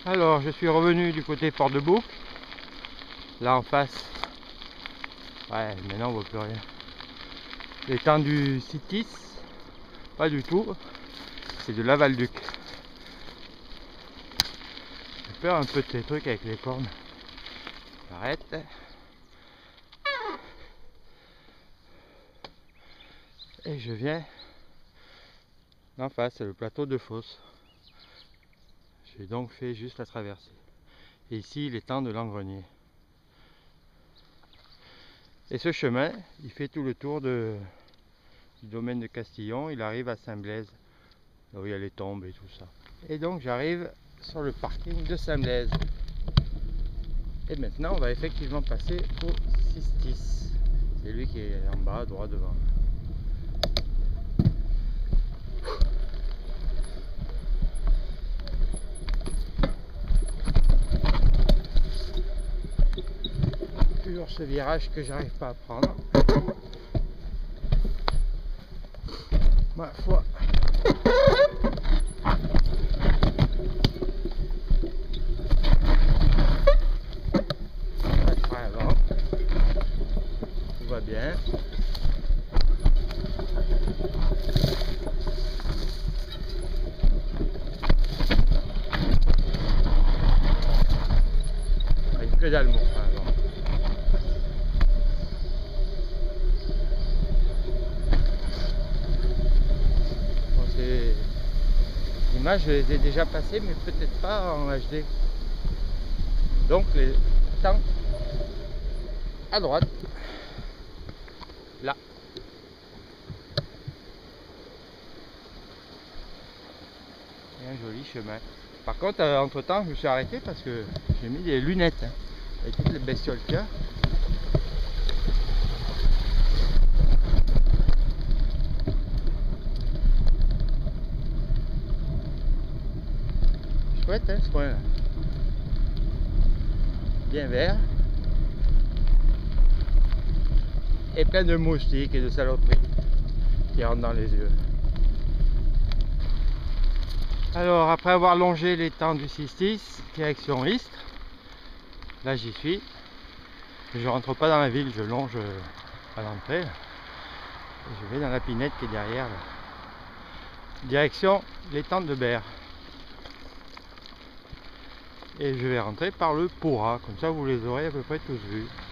Alors, je suis revenu du côté Port-de-Bouc. Là en face. Ouais, maintenant on voit plus rien. L'étang du Citis. Pas du tout. C'est de Lavalduc. J'ai peur un peu de ces trucs avec les cornes. Arrête. Et je viens d'en face, c'est le plateau de Fosse. J'ai donc fait juste la traversée. Et ici, l'étang de Langrenier. Et ce chemin, il fait tout le tour du domaine de Castillon. Il arrive à Saint-Blaise, là où il y a les tombes et tout ça. Et donc j'arrive sur le parking de Saint-Blaise. Et maintenant, on va effectivement passer au Citis. C'est lui qui est en bas, droit devant. Toujours ce virage que j'arrive pas à prendre. Ma foi. Avant. Tout va bien. Avec que dalle mon frein avant. Les images, je les ai déjà passées, mais peut-être pas en HD. Donc les temps à droite, là. Et un joli chemin. Par contre, entre temps, je me suis arrêté parce que j'ai mis des lunettes avec toutes les bestioles qu'il y a. Chouette hein, ce coin là. Bien vert. Et plein de moustiques et de saloperies qui rentrent dans les yeux. Alors après avoir longé l'étang du Citis, direction Istres, là j'y suis. Je rentre pas dans la ville, je longe à l'entrée. Et je vais dans la pinette qui est derrière. Là. Direction l'étang de Berre. Et je vais rentrer par le Pourra, comme ça vous les aurez à peu près tous vus.